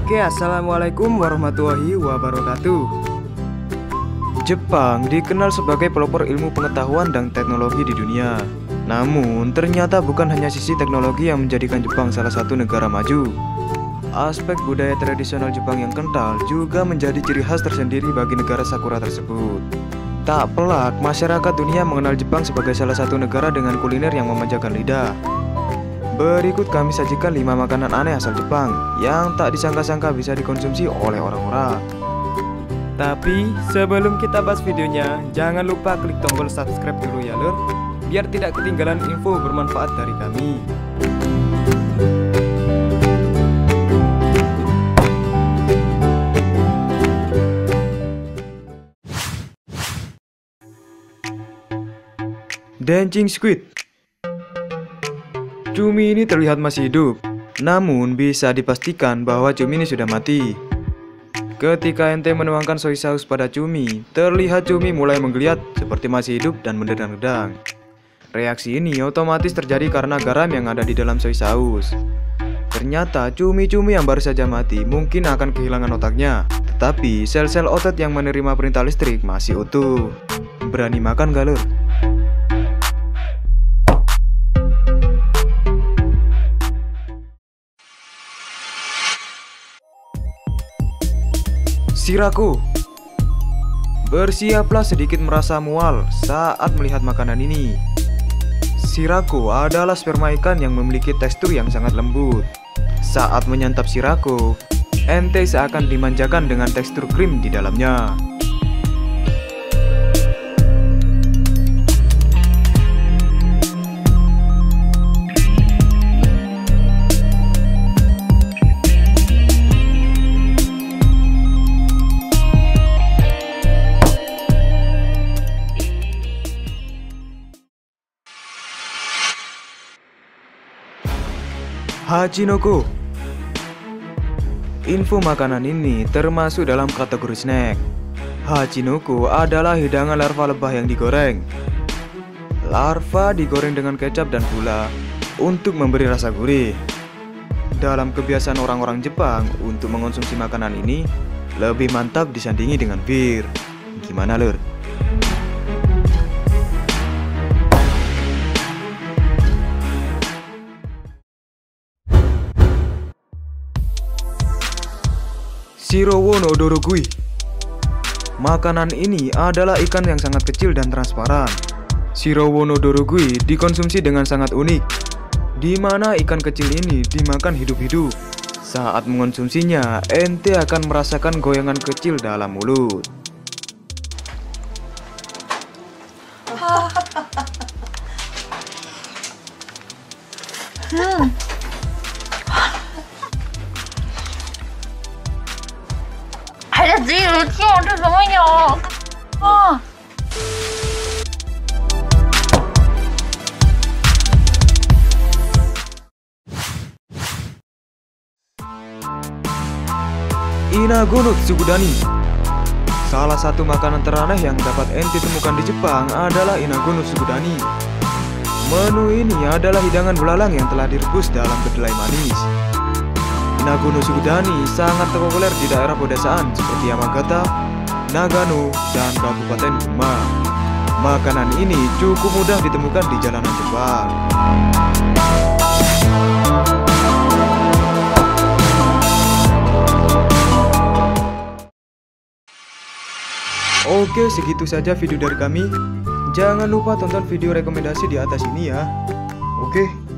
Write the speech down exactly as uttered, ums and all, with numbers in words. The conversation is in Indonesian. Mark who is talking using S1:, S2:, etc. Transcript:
S1: Oke, assalamualaikum warahmatullahi wabarakatuh. Jepang dikenal sebagai pelopor ilmu pengetahuan dan teknologi di dunia. Namun, ternyata bukan hanya sisi teknologi yang menjadikan Jepang salah satu negara maju. Aspek budaya tradisional Jepang yang kental juga menjadi ciri khas tersendiri bagi negara Sakura tersebut. Tak pelak, masyarakat dunia mengenal Jepang sebagai salah satu negara dengan kuliner yang memanjakan lidah. Berikut kami sajikan lima makanan aneh asal Jepang yang tak disangka-sangka bisa dikonsumsi oleh orang-orang. Tapi sebelum kita bahas videonya, jangan lupa klik tombol subscribe dulu ya lur, biar tidak ketinggalan info bermanfaat dari kami. Dancing squid. Cumi ini terlihat masih hidup, namun bisa dipastikan bahwa cumi ini sudah mati. Ketika ente menuangkan soy sauce pada cumi, terlihat cumi mulai menggeliat seperti masih hidup dan mendedang-dedang. Reaksi ini otomatis terjadi karena garam yang ada di dalam soy sauce. Ternyata cumi-cumi yang baru saja mati mungkin akan kehilangan otaknya, tetapi sel-sel otot yang menerima perintah listrik masih utuh. Berani makan gak lur? Shirako. Bersiaplah sedikit merasa mual saat melihat makanan ini. Shirako adalah sperma ikan yang memiliki tekstur yang sangat lembut. Saat menyantap shirako, ente seakan dimanjakan dengan tekstur krim di dalamnya. Hachinoko. Info makanan ini termasuk dalam kategori snack. Hachinoko adalah hidangan larva lebah yang digoreng. Larva digoreng dengan kecap dan gula untuk memberi rasa gurih. Dalam kebiasaan orang-orang Jepang untuk mengonsumsi makanan ini lebih mantap disandingi dengan bir. Gimana lur? Shirowo no dorogui. Makanan ini adalah ikan yang sangat kecil dan transparan. Shirowo no dorogui dikonsumsi dengan sangat unik, di mana ikan kecil ini dimakan hidup-hidup. Saat mengonsumsinya, ente akan merasakan goyangan kecil dalam mulut.
S2: Hmm. Ada sih lucu, ada semuanya. Ah.
S1: Inagono tsukudani. Salah satu makanan teraneh yang dapat ente temukan di Jepang adalah inagono tsukudani. Menu ini adalah hidangan belalang yang telah direbus dalam kedelai manis. Inagono tsukudani sangat populer di daerah pedesaan seperti Yamagata, Nagano, dan Kabupaten Gunma. Makanan ini cukup mudah ditemukan di jalanan Jepang. Oke, segitu saja video dari kami. Jangan lupa tonton video rekomendasi di atas ini ya. Oke.